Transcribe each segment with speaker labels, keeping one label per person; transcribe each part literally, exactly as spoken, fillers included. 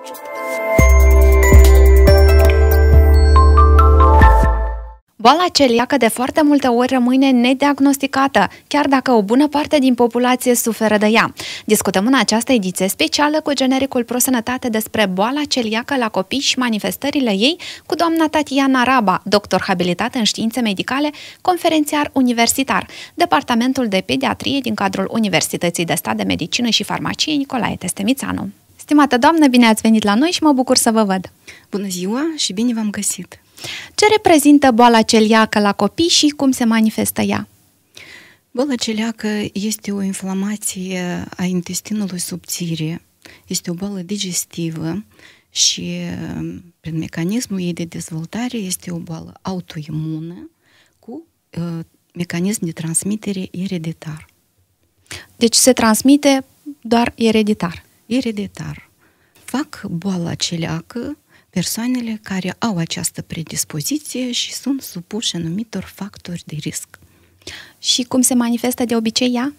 Speaker 1: Boala celiacă de foarte multe ori rămâne nediagnosticată, chiar dacă o bună parte din populație suferă de ea. Discutăm în această ediție specială cu genericul Pro Sănătate despre boala celiacă la copii și manifestările ei cu doamna Tatiana Raba, doctor habilitat în științe medicale, conferențiar universitar, Departamentul de Pediatrie din cadrul Universității de Stat de Medicină și Farmacie Nicolae Testemițanu. Stimată doamnă, bine ați venit la noi și mă bucur să vă văd!
Speaker 2: Bună ziua și bine v-am găsit!
Speaker 1: Ce reprezintă boala celiacă la copii și cum se manifestă ea?
Speaker 2: Boala celiacă este o inflamație a intestinului subțire, este o boală digestivă și prin mecanismul ei de dezvoltare este o boală autoimună cu uh, mecanism de transmitere ereditar.
Speaker 1: Deci se transmite doar ereditar?
Speaker 2: Ereditar. Fac boala celiacă persoanele care au această predispoziție și sunt supuși anumitor factori de risc.
Speaker 1: Și cum se manifestă de obicei ea?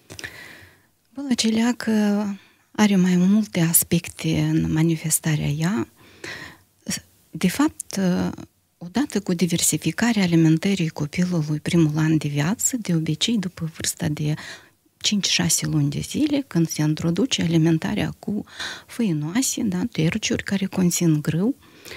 Speaker 2: Boala celiacă are mai multe aspecte în manifestarea ea. De fapt, odată cu diversificarea alimentării copilului primul an de viață, de obicei după vârsta de cinci-șase luni de zile, când se introduce alimentarea cu făinoase, da, terciuri care conțin grâu,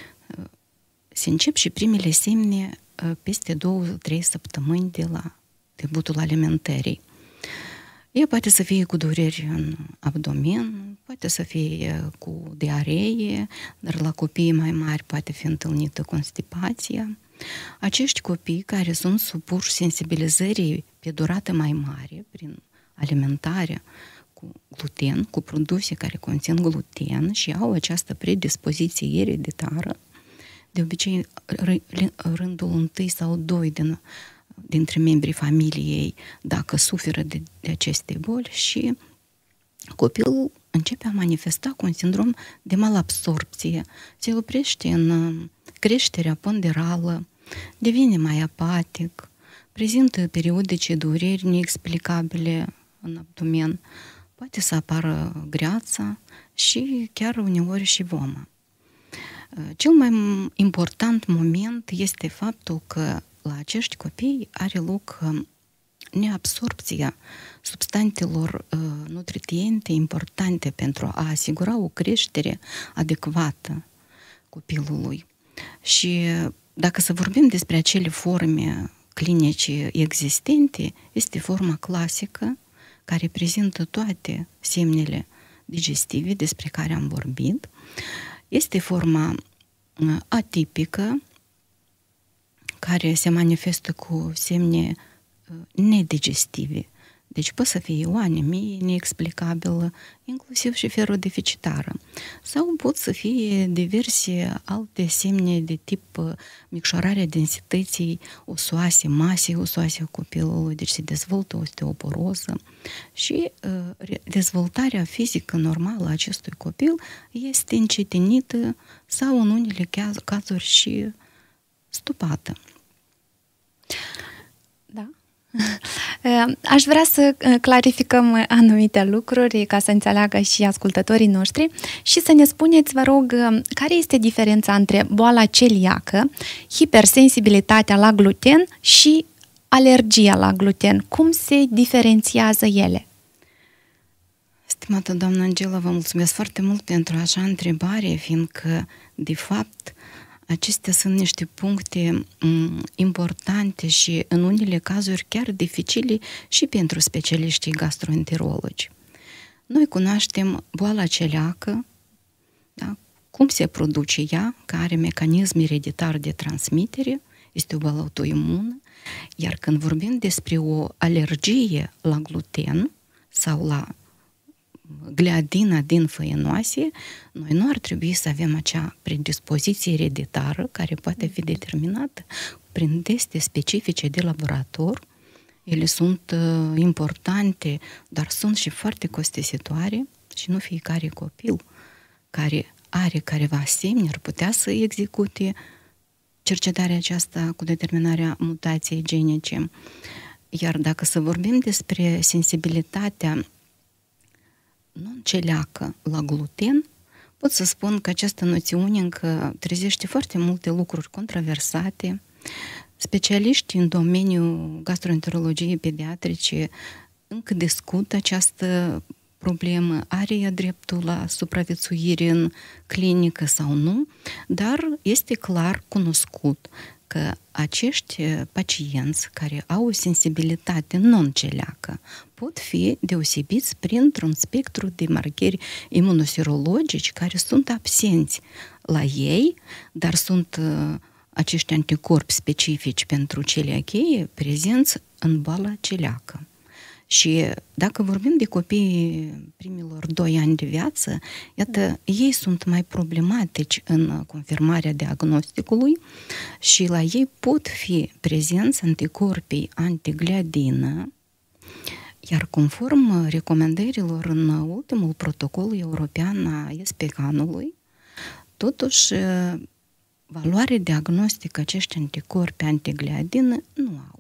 Speaker 2: se încep și primele semne peste două-trei săptămâni de la debutul alimentării. Ea poate să fie cu dureri în abdomen, poate să fie cu diaree, dar la copiii mai mari poate fi întâlnită constipația. Acești copii care sunt supuși sensibilizării pe durată mai mare, prin alimentarea cu gluten, cu produse care conțin gluten și au această predispoziție ereditară, de obicei rândul întâi sau doi din, dintre membrii familiei dacă suferă de, de aceste boli și copilul începe a manifesta cu un sindrom de malabsorpție, se oprește în creșterea ponderală, devine mai apatic, prezintă periodice dureri neexplicabile în abdomen, poate să apară greața și chiar uneori și voma. Cel mai important moment este faptul că la acești copii are loc neabsorpția substanțelor nutriente importante pentru a asigura o creștere adecvată copilului. Și dacă să vorbim despre acele forme clinice existente, este forma clasică care prezintă toate semnele digestive despre care am vorbit. Este forma atipică care se manifestă cu semne nedigestive. Deci poate să fie o anemie neexplicabilă, inclusiv și ferodeficitară. Sau pot să fie diverse alte semne de tip micșorarea densității osoase, masei osoase a copilului, deci se dezvoltă osteoporoză și uh, dezvoltarea fizică normală a acestui copil este încetinită sau în unele cazuri și stopată.
Speaker 1: Da. Aș vrea să clarificăm anumite lucruri ca să înțeleagă și ascultătorii noștri și să ne spuneți, vă rog, care este diferența între boala celiacă, hipersensibilitatea la gluten și alergia la gluten. Cum se diferențiază ele?
Speaker 2: Stimată doamnă Angela, vă mulțumesc foarte mult pentru așa întrebare, fiindcă, de fapt, acestea sunt niște puncte m, importante și în unele cazuri chiar dificile și pentru specialiștii gastroenterologi. Noi cunoaștem boala celiacă, da? Cum se produce ea, care are mecanism ereditar de transmitere, este o boală autoimună, iar când vorbim despre o alergie la gluten sau la gliadina din făinoase, noi nu ar trebui să avem acea predispoziție ereditară care poate fi determinată prin teste specifice de laborator. Ele sunt uh, importante, dar sunt și foarte costisitoare și nu fiecare copil care are careva semne ar putea să execute cercetarea aceasta cu determinarea mutației genice. Iar dacă să vorbim despre sensibilitatea non-celiacă la gluten, pot să spun că această noțiune încă trezește foarte multe lucruri controversate. Specialiștii în domeniul gastroenterologiei pediatrice încă discută această problemă, are ea dreptul la supraviețuire în clinică sau nu, dar este clar cunoscut că acești pacienți care au o sensibilitate non-celiacă pot fi deosebiți printr-un spectru de marcări imunoserologici care sunt absenți la ei, dar sunt acești anticorpi specifici pentru celiachie prezenți în boala celiacă. Și dacă vorbim de copiii primilor doi ani de viață, iată, ei sunt mai problematici în confirmarea diagnosticului și la ei pot fi prezenți anticorpii antigliadină, iar conform recomandărilor în ultimul protocol european a E S P C A-ului, totuși valoare diagnostică acești anticorpi antigliadină nu au.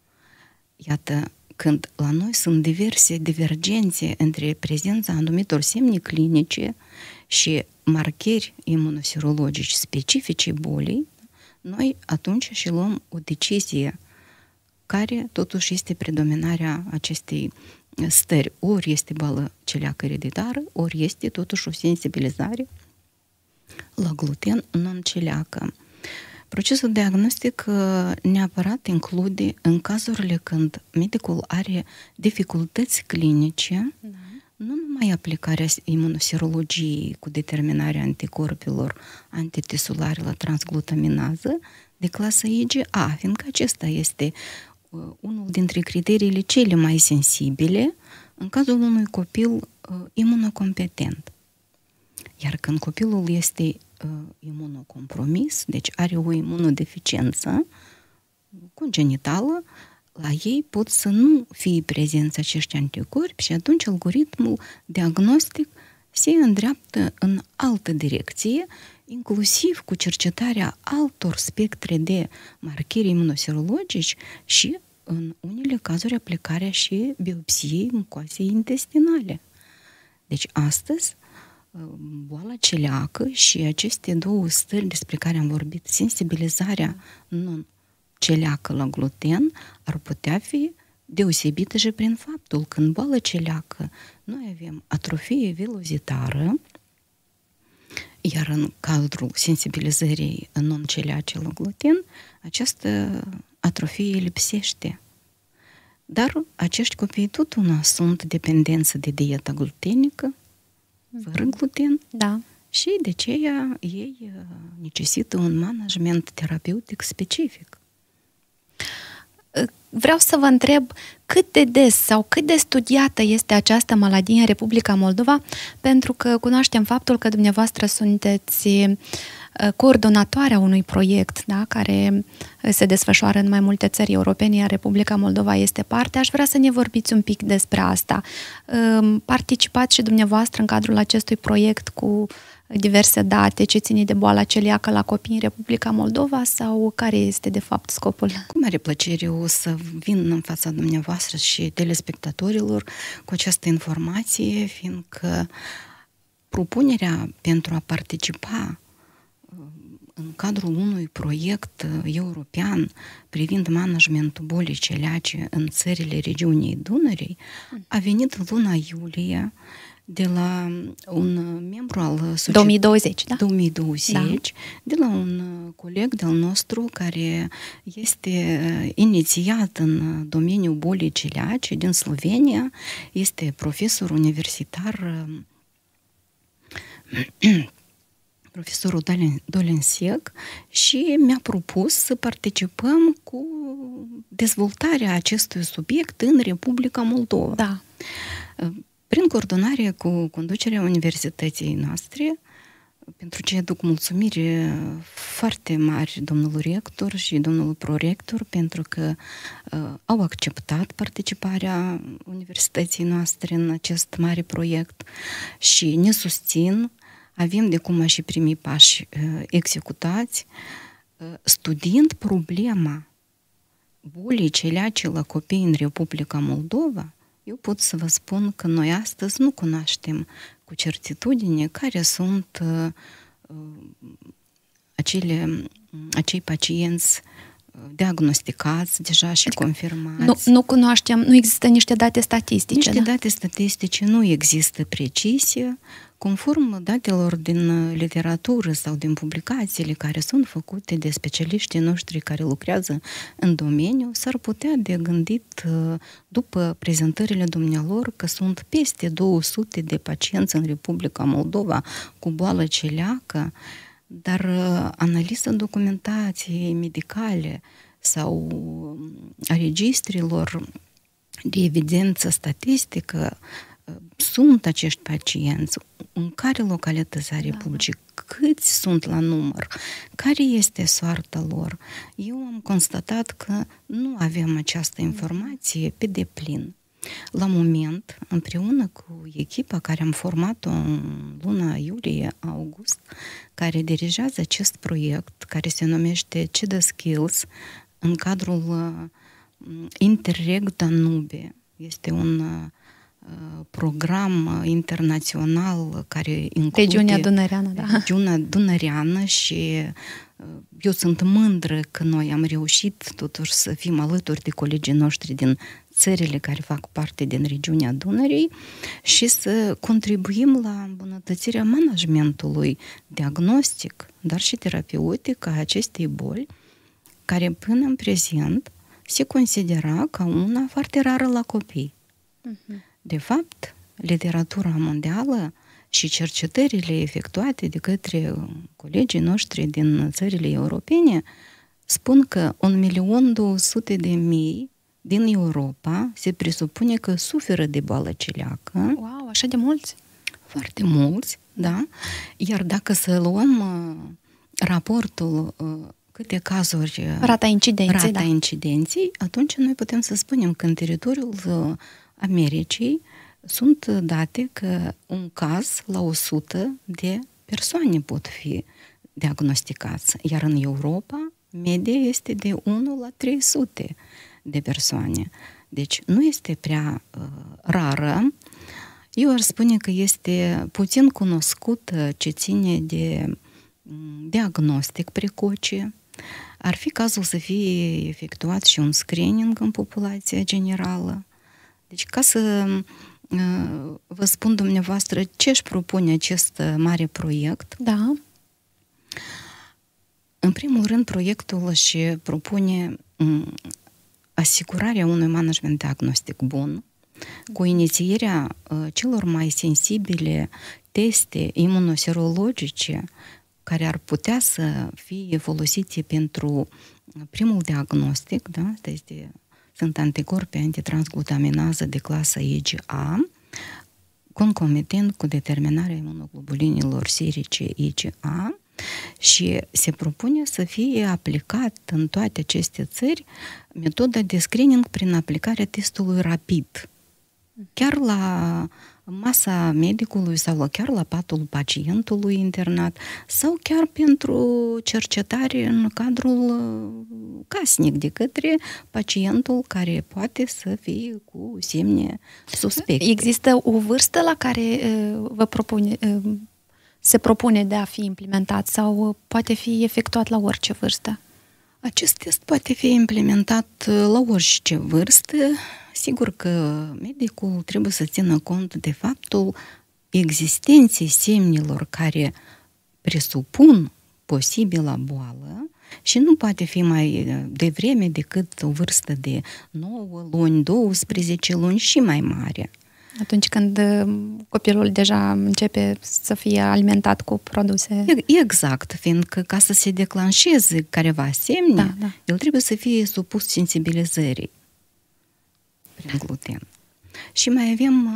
Speaker 2: Iată, când la noi sunt diverse divergențe între prezența anumitor semne clinice și marcări imunoserologici specifice bolii, noi atunci și luăm o decizie care totuși este predominarea acestei stări. Ori este boală celiacă ereditară, ori este totuși o sensibilizare la gluten non-celiacă. Procesul diagnostic neapărat include în cazurile când medicul are dificultăți clinice, da. Nu numai aplicarea imunoserologiei cu determinarea anticorpilor antitisulare la transglutaminază de clasă I G A, fiindcă acesta este unul dintre criteriile cele mai sensibile în cazul unui copil imunocompetent. Iar când copilul este uh, imunocompromis, deci are o imunodeficiență congenitală, la ei pot să nu fie prezenți acești anticorpi și atunci algoritmul diagnostic se îndreaptă în altă direcție, inclusiv cu cercetarea altor spectre de marcări imunoserologici și, în unele cazuri, aplicarea și biopsiei mucoasei intestinale. Deci, astăzi, boala celiacă și aceste două stări despre care am vorbit, sensibilizarea non-celiacă la gluten, ar putea fi deosebită și prin faptul că în boala celiacă noi avem atrofie vilozitară, iar în cadrul sensibilizării non-celiace la gluten, această atrofie lipsește. Dar acești copii tot una sunt dependenți de dieta glutenică, fără gluten,
Speaker 1: da.
Speaker 2: Și de aceea ei necesită un management terapeutic specific.
Speaker 1: Vreau să vă întreb cât de des sau cât de studiată este această maladie în Republica Moldova, pentru că cunoaștem faptul că dumneavoastră sunteți coordonatoarea unui proiect, da, care se desfășoară în mai multe țări europene, iar Republica Moldova este parte. Aș vrea să ne vorbiți un pic despre asta. Participați și dumneavoastră în cadrul acestui proiect cu diverse date ce ține de boala celiacă la copii în Republica Moldova sau care este de fapt scopul?
Speaker 2: Cu mare plăcere o să vin în fața dumneavoastră și telespectatorilor cu această informație, fiindcă propunerea pentru a participa în cadrul unui proiect european privind managementul bolii celiace în țările regiunii Dunării a venit în luna iulie de la un membru al societății
Speaker 1: două mii douăzeci, da?
Speaker 2: două mii douăzeci, da. De la un coleg de-al nostru care este inițiat în domeniul bolii celiace din Slovenia, este profesor universitar profesorul Dolensec și mi-a propus să participăm cu dezvoltarea acestui subiect în Republica Moldova.
Speaker 1: Da.
Speaker 2: Prin coordonare cu conducerea universității noastre, pentru ce aduc mulțumiri foarte mari domnului rector și domnului prorector, pentru că uh, au acceptat participarea universității noastre în acest mare proiect și ne susțin. Avem de cum și primii pași uh, executați, uh, studiind problema bolii celiace la copii în Republica Moldova. eu pot să vă spun că noi astăzi nu cunoaștem cu certitudine care sunt uh, acele, acei pacienți diagnosticați deja și adică confirmați.
Speaker 1: Nu, nu cunoaștem, nu există niște date statistice.
Speaker 2: Niște
Speaker 1: da?
Speaker 2: date statistice nu există precise. Conform datelor din literatură sau din publicațiile care sunt făcute de specialiștii noștri care lucrează în domeniu, s-ar putea de gândit după prezentările dumnealor că sunt peste două sute de pacienți în Republica Moldova cu boală celiacă, dar analiza documentației medicale sau a registrilor de evidență statistică sunt acești pacienți, în care localități a Republicii, câți sunt la număr, care este soarta lor. Eu am constatat că nu avem această informație pe deplin. La moment, împreună cu echipa care am format-o în luna iulie-august, care dirigează acest proiect, care se numește C D Skills, în cadrul Interreg Danube, este un program internațional care include
Speaker 1: regiunea Dunăreană, da.
Speaker 2: regiunea Dunăreană și eu sunt mândră că noi am reușit totuși să fim alături de colegii noștri din țările care fac parte din regiunea Dunării și să contribuim la îmbunătățirea managementului diagnostic, dar și terapeutic a acestei boli, care până în prezent se considera ca una foarte rară la copii. Uh-huh. De fapt, literatura mondială și cercetările efectuate de către colegii noștri din țările europene spun că un milion două sute de mii din Europa se presupune că suferă de boală celiacă.
Speaker 1: Wow, așa de mulți?
Speaker 2: Foarte mulți, da. Iar dacă să luăm uh, raportul uh, câte cazuri... Uh,
Speaker 1: rata incidenței,
Speaker 2: rata
Speaker 1: da.
Speaker 2: incidenței, atunci noi putem să spunem că în teritoriul uh, Americii sunt date că un caz la o sută de persoane pot fi diagnosticați, iar în Europa media este de unu la trei sute de persoane. Deci nu este prea uh, rară. Eu aș spune că este puțin cunoscută ce ține de um, diagnostic precoce. Ar fi cazul să fie efectuat și un screening în populația generală. Deci ca să uh, vă spun dumneavoastră ce își propune acest mare proiect.
Speaker 1: Da.
Speaker 2: În primul rând, proiectul își propune um, asigurarea unui management diagnostic bun, cu inițierea uh, celor mai sensibile teste imunoserologice care ar putea să fie folosite pentru primul diagnostic, da? Asta este, sunt anticorpi antitransglutaminază de clasa I G A, concomitent cu determinarea imunoglobulinilor serice I G A, și se propune să fie aplicat în toate aceste țări metoda de screening prin aplicarea testului rapid. Chiar la masa medicului sau chiar la patul pacientului internat sau chiar pentru cercetare în cadrul casnic de către pacientul care poate să fie cu semne suspecte.
Speaker 1: Există o vârstă la care vă propune, se propune de a fi implementat sau poate fi efectuat la orice vârstă?
Speaker 2: Acest test poate fi implementat la orice vârstă. Sigur că medicul trebuie să țină cont de faptul existenței semnelor care presupun posibila boală și nu poate fi mai devreme decât o vârstă de nouă luni, douăsprezece luni și mai mare.
Speaker 1: Atunci când copilul deja începe să fie alimentat cu produse...
Speaker 2: Exact, fiindcă ca să se declanșeze careva semne, da, da. el trebuie să fie supus sensibilizării prin gluten. Și mai avem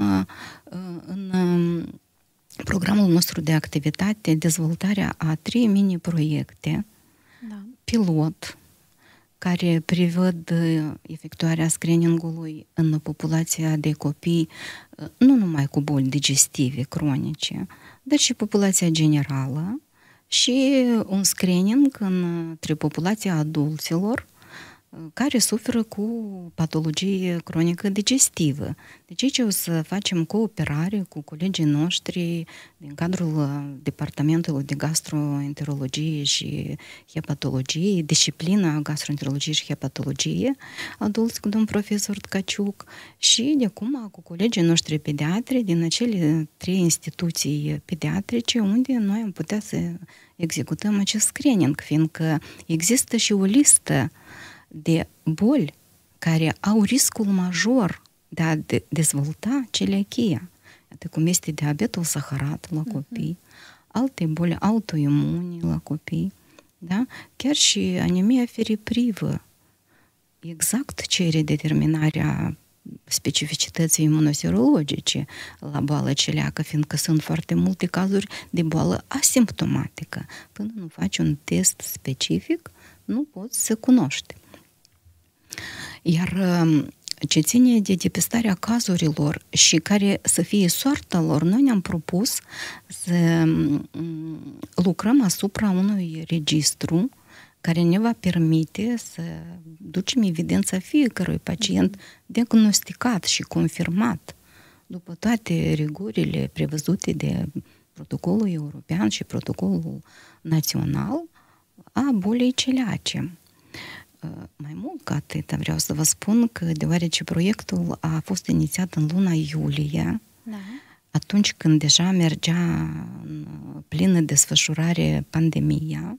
Speaker 2: în programul nostru de activitate dezvoltarea a trei mini-proiecte, da. pilot, care prevăd efectuarea screeningului în populația de copii, nu numai cu boli digestive cronice, dar și populația generală și un screening între populația adulților care suferă cu patologie cronică digestivă. Deci aici o să facem cooperare cu colegii noștri din cadrul Departamentului de Gastroenterologie și Hepatologie, disciplina Gastroenterologie și Hepatologie, adulți cu domn profesor Tcaciuc, și de acum cu colegii noștri pediatri din acele trei instituții pediatrice unde noi am putea să executăm acest screening, fiindcă există și o listă de boli care au riscul major de a de- dezvolta celiachia, atât cum este diabetul saharat la copii, uh-huh. alte boli autoimune la copii, da? Chiar și anemia feriprivă, exact cere determinarea specificității imunoserologice la boală celiacă, fiindcă sunt foarte multe cazuri de boală asimptomatică. Până nu faci un test specific, nu poți să cunoști. Iar ce ține de depistarea cazurilor și care să fie soarta lor, noi ne-am propus să lucrăm asupra unui registru care ne va permite să ducem evidența fiecărui pacient diagnosticat și confirmat după toate rigurile prevăzute de protocolul european și protocolul național a bolii celiace. Mai mult ca atât, vreau să vă spun că deoarece proiectul a fost inițiat în luna iulie, da. Atunci când deja mergea în plină desfășurare pandemia,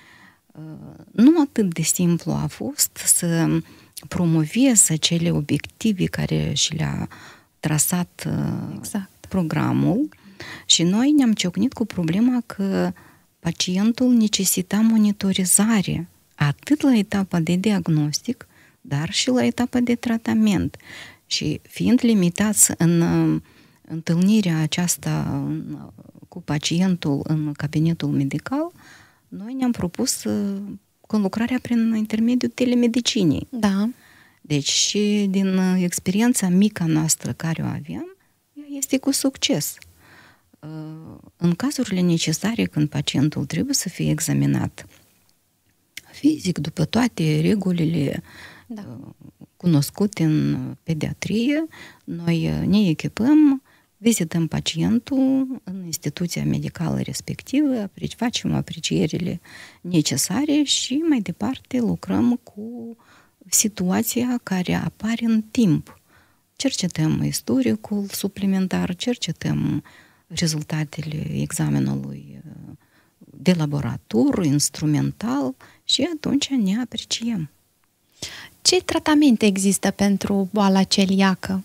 Speaker 2: nu atât de simplu a fost să promoveze cele obiective care și le-a trasat exact. Programul, și noi ne-am ciocnit cu problema că pacientul necesita monitorizare atât la etapa de diagnostic, dar și la etapa de tratament. Și fiind limitați în întâlnirea aceasta cu pacientul în cabinetul medical, noi ne-am propus conlucrarea prin intermediul telemedicinii.
Speaker 1: Da.
Speaker 2: Deci și din experiența mică noastră care o avem, este cu succes. În cazurile necesare, când pacientul trebuie să fie examinat fizic, după toate regulile da. Cunoscute în pediatrie, noi ne echipăm, vizităm pacientul în instituția medicală respectivă, facem aprecierile necesare și mai departe lucrăm cu situația care apare în timp. Cercetăm istoricul suplimentar, cercetăm rezultatele examenului de laborator, instrumental, și atunci ne apreciem.
Speaker 1: Ce tratamente există pentru boala celiacă?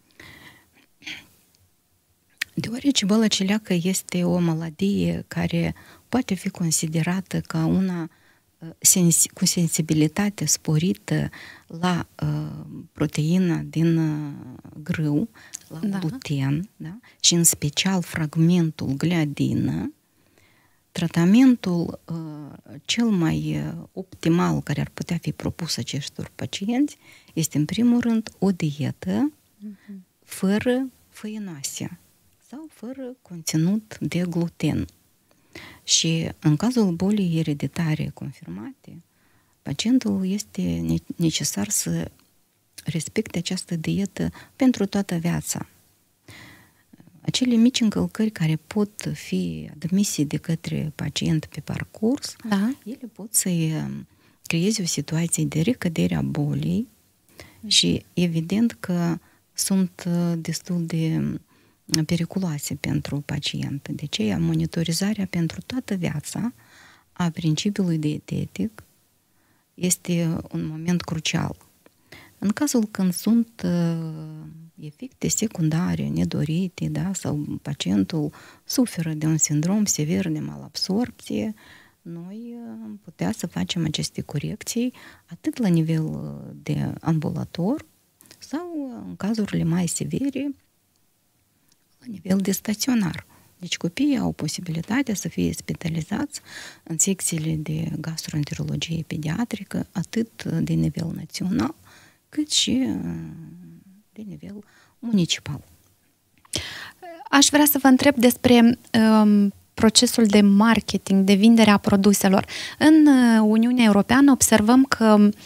Speaker 2: Deoarece boala celiacă este o maladie care poate fi considerată ca una sens- cu sensibilitate sporită la uh, proteina din uh, grâu, la da. gluten, da? Și în special fragmentul gliadină, tratamentul uh, cel mai uh, optimal care ar putea fi propus acestor pacienți este, în primul rând, o dietă uh-huh. fără făinoase sau fără conținut de gluten. Și în cazul bolii ereditare confirmate, pacientul este necesar să respecte această dietă pentru toată viața. Acele mici încălcări care pot fi admise de către pacient pe parcurs, da. Ele pot să-i creeze o situație de recădere a bolii și evident că sunt destul de periculoase pentru pacient. De aceea, monitorizarea pentru toată viața a principiului dietetic este un moment crucial. În cazul când sunt efecte secundare, nedorite, da, sau pacientul suferă de un sindrom sever de malabsorpție, noi am putea să facem aceste corecții atât la nivel de ambulator sau, în cazurile mai severe, la nivel de staționar. Deci copiii au posibilitatea să fie spitalizați în secțiile de gastroenterologie pediatrică, atât de nivel național, cât și de nivel municipal.
Speaker 1: Aș vrea să vă întreb despre um, procesul de marketing, de vindere a produselor. În Uniunea Europeană observăm că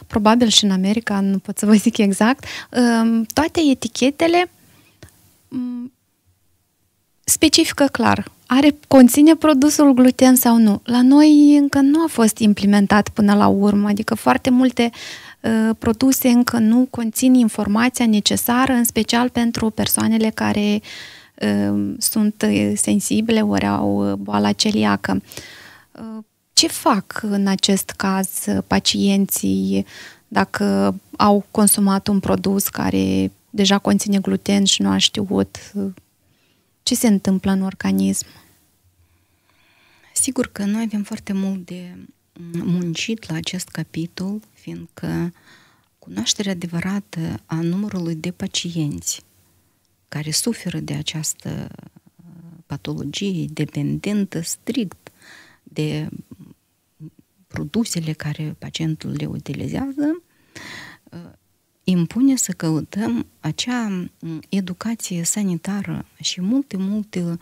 Speaker 1: probabil și în America, nu pot să vă zic exact, toate etichetele specifică clar. Are, conține produsul gluten sau nu. La noi încă nu a fost implementat până la urmă, adică foarte multe uh, produse încă nu conțin informația necesară, în special pentru persoanele care uh, sunt sensibile ori au boala celiacă. Uh, ce fac în acest caz pacienții dacă au consumat un produs care deja conține gluten și nu a știut? Ce se întâmplă în organism?
Speaker 2: Sigur că noi avem foarte mult de muncit la acest capitol, fiindcă cunoașterea adevărată a numărului de pacienți care suferă de această patologie dependentă strict de produsele care pacientul le utilizează, impune să căutăm acea educație sanitară și multe, multe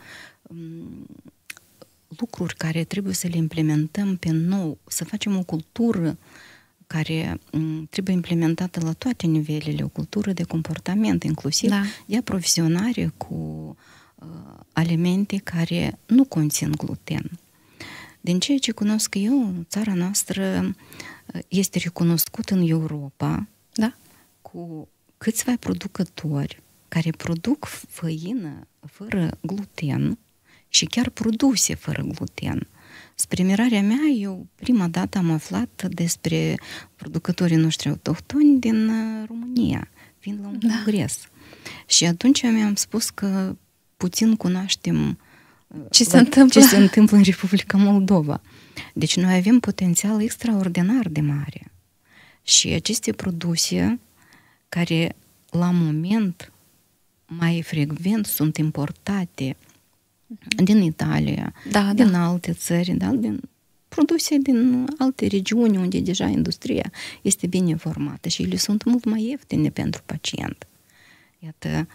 Speaker 2: lucruri care trebuie să le implementăm pe nou, să facem o cultură care trebuie implementată la toate nivelele, o cultură de comportament, inclusiv da. de aprovizionare cu uh, alimente care nu conțin gluten. Din ceea ce cunosc eu, țara noastră este recunoscută în Europa
Speaker 1: da?
Speaker 2: cu câțiva producători care produc făină fără gluten și chiar produse fără gluten. Spre mirarea mea, eu prima dată am aflat despre producătorii noștri autohtoni din România, fiind la un da. congres. Și atunci mi-am spus că puțin cunoaștem
Speaker 1: ce se, întâmplă?
Speaker 2: ce se întâmplă în Republica Moldova. Deci noi avem potențial extraordinar de mare. Și aceste produse care la moment mai frecvent sunt importate din Italia,
Speaker 1: da,
Speaker 2: din
Speaker 1: da.
Speaker 2: alte țări, da, din produse din alte regiuni unde deja industria este bine formată și ele sunt mult mai ieftine pentru pacient. Iată,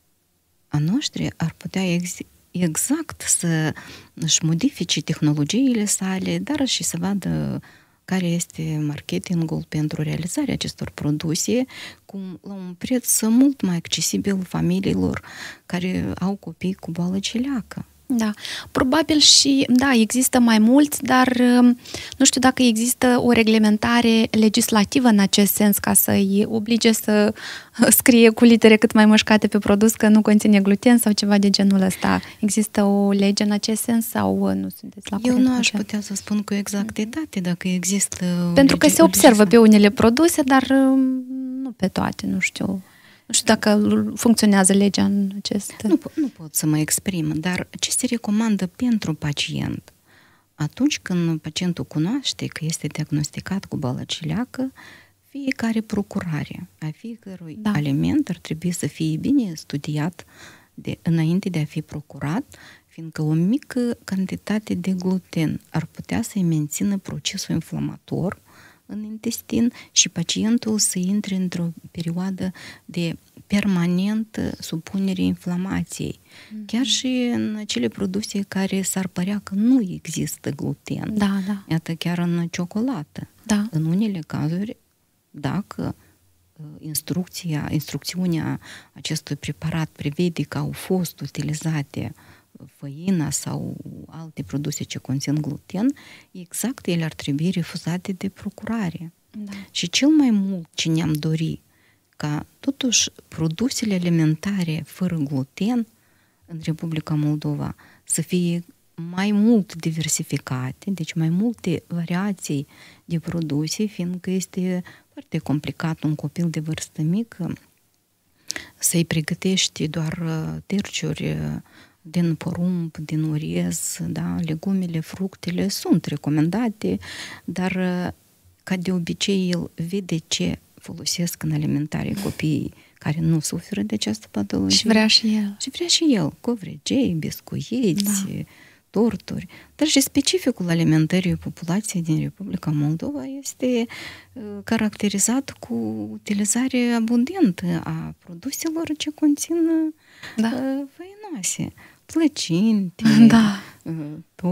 Speaker 2: a noștri ar putea ex- exact să își modifice tehnologiile sale, dar și să vadă care este marketingul pentru realizarea acestor produse cu, la un preț mult mai accesibil familiilor care au copii cu boală celiacă.
Speaker 1: Da, probabil și, da, există mai mulți, dar nu știu dacă există o reglementare legislativă în acest sens ca să-i oblige să scrie cu litere cât mai mășcate pe produs că nu conține gluten sau ceva de genul ăsta. Există o lege în acest sens sau nu sunteți la curent?
Speaker 2: Eu nu aș putea să spun cu exactitate dacă există...
Speaker 1: Pentru că se observă pe unele produse, dar nu pe toate, nu știu... Nu știu dacă funcționează legea în acest...
Speaker 2: Nu, nu pot să mă exprim, dar ce se recomandă pentru pacient? Atunci când pacientul cunoaște că este diagnosticat cu boală celiacă, fiecare procurare a fiecărui da. aliment ar trebui să fie bine studiat de, înainte de a fi procurat, fiindcă o mică cantitate de gluten ar putea să-i mențină procesul inflamator în intestin și pacientul să intre într-o perioadă de permanentă supunere inflamației. Mm-hmm. Chiar și în acele produse care s-ar părea că nu există gluten.
Speaker 1: Da, da.
Speaker 2: Iată, chiar în ciocolată.
Speaker 1: Da.
Speaker 2: În unele cazuri, dacă instrucția, instrucțiunea acestui preparat prevede că au fost utilizate făina sau alte produse ce conțin gluten, exact ele ar trebui refuzate de procurare.
Speaker 1: Da.
Speaker 2: Și cel mai mult ce ne-am dori ca totuși produsele alimentare fără gluten în Republica Moldova să fie mai mult diversificate, deci mai multe variații de produse, fiindcă este foarte complicat un copil de vârstă mică să-i pregătești doar terciuri din porumb, din orez, da, legumele, fructele sunt recomandate, dar ca de obicei el vede ce folosesc în alimentare copiii care nu suferă de această patologie.
Speaker 1: Și vrea și el.
Speaker 2: Și vrea și el, covrigei, biscuiți, da. torturi. Dar și specificul alimentării populației din Republica Moldova este uh, caracterizat cu utilizare abundentă a produselor ce conțin da. uh, făinoase. Plăcinte,
Speaker 1: da.
Speaker 2: uh,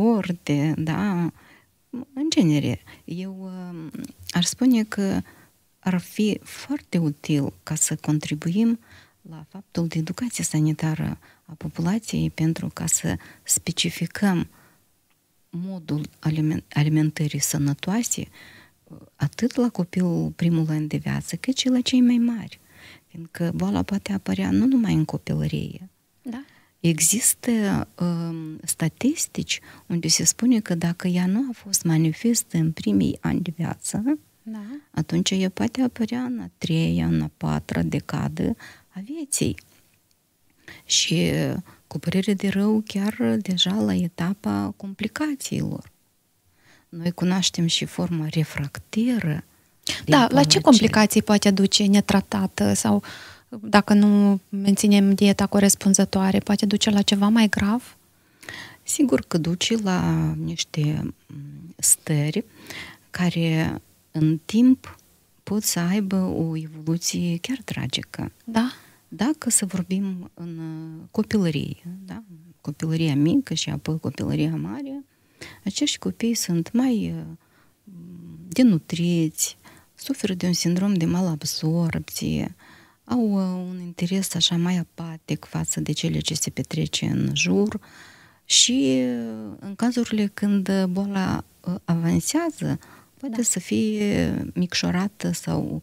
Speaker 2: torte, da. În genere, eu uh, aș spune că ar fi foarte util ca să contribuim la faptul de educație sanitară a populației pentru ca să specificăm modul alimentării sănătoase atât la copilul primul an de viață, cât și la cei mai mari. Fiindcă boala poate apărea nu numai în copilărie.
Speaker 1: Da.
Speaker 2: Există um, statistici unde se spune că dacă ea nu a fost manifestă în primii ani de viață, da, atunci ea poate apărea în a treia, în a patra decadă a vieții. Și cu părere de rău chiar deja la etapa complicațiilor. Noi cunoaștem și forma refracteră.
Speaker 1: Da, la ce complicații poate aduce netratată sau dacă nu menținem dieta corespunzătoare, poate duce la ceva mai grav?
Speaker 2: Sigur că duce la niște stări care în timp pot să aibă o evoluție chiar tragică.
Speaker 1: Da?
Speaker 2: Dacă să vorbim în copilărie, da? Copilăria mică și apoi copilăria mare, acești copii sunt mai denutriți, suferă de un sindrom de malabsorpție, au un interes așa mai apatic față de cele ce se petrece în jur și în cazurile când boala avansează, poate da. să fie micșorată sau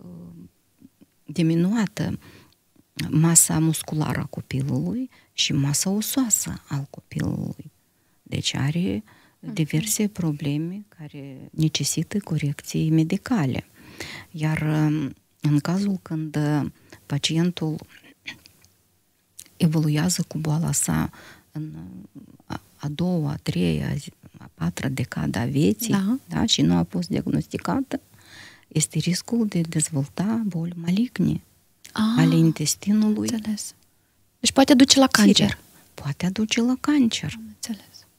Speaker 2: diminuată masa musculară a copilului și masa osoasă al copilului. Deci are diverse probleme care necesită corecții medicale. Iar în cazul când pacientul evoluează cu boala sa în a doua, a treia, a patra decadă a vieții, da. Da, și nu a fost diagnosticată, este riscul de dezvolta boli maligne ah, ale intestinului.
Speaker 1: Înțeles. Deci poate duce la cancer.
Speaker 2: Poate aduce la cancer.
Speaker 1: Am înțeles.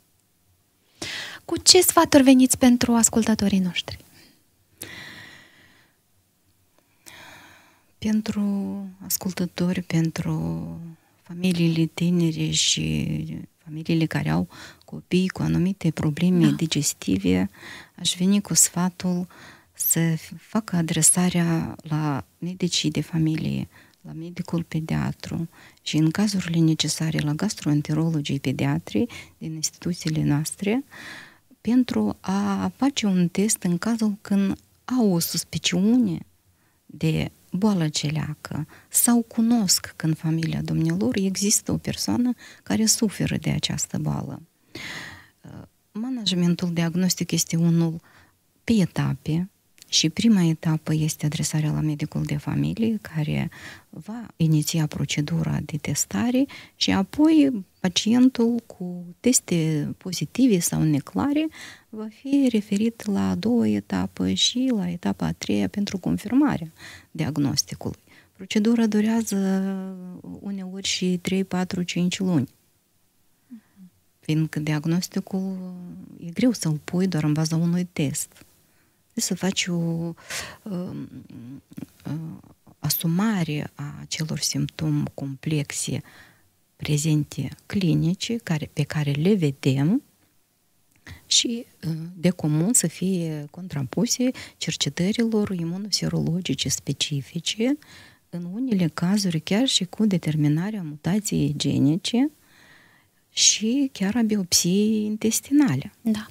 Speaker 1: Cu ce sfaturi veniți pentru ascultătorii noștri?
Speaker 2: Pentru ascultători, pentru familiile tinere și familiile care au copii cu anumite probleme da. digestive, aș veni cu sfatul să facă adresarea la medicii de familie, la medicul pediatru și în cazurile necesare la gastroenterologii pediatri din instituțiile noastre pentru a face un test în cazul când au o suspiciune de boală celiacă sau cunosc că în familia domnilor există o persoană care suferă de această boală. Managementul diagnostic este unul pe etape și prima etapă este adresarea la medicul de familie care va iniția procedura de testare și apoi pacientul cu teste pozitive sau neclare va fi referit la a doua etapă și la etapa a treia pentru confirmarea diagnosticului. Procedura durează uneori și trei, patru, cinci luni. Fiindcă diagnosticul e greu să-l pui doar în baza unui test. Să faci o uh, uh, asumare a celor simptome complexe prezente clinice care, pe care le vedem și uh, de comun să fie contrapuse cercetărilor imunoserologice specifice, în unele cazuri chiar și cu determinarea mutației genice și chiar a biopsiei intestinale.
Speaker 1: Da.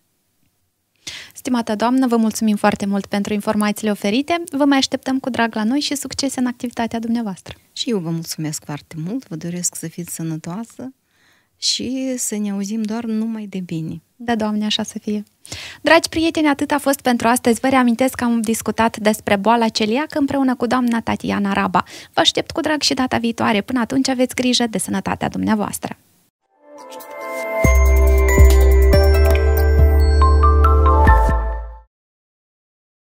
Speaker 1: Stimată doamnă, vă mulțumim foarte mult pentru informațiile oferite. Vă mai așteptăm cu drag la noi și succes în activitatea dumneavoastră.
Speaker 2: Și eu vă mulțumesc foarte mult, vă doresc să fiți sănătoasă și să ne auzim doar numai de bine.
Speaker 1: Da, Doamne, așa să fie. Dragi prieteni, atât a fost pentru astăzi. Vă reamintesc că am discutat despre boala celiacă împreună cu doamna Tatiana Raba. Vă aștept cu drag și data viitoare. Până atunci aveți grijă de sănătatea dumneavoastră.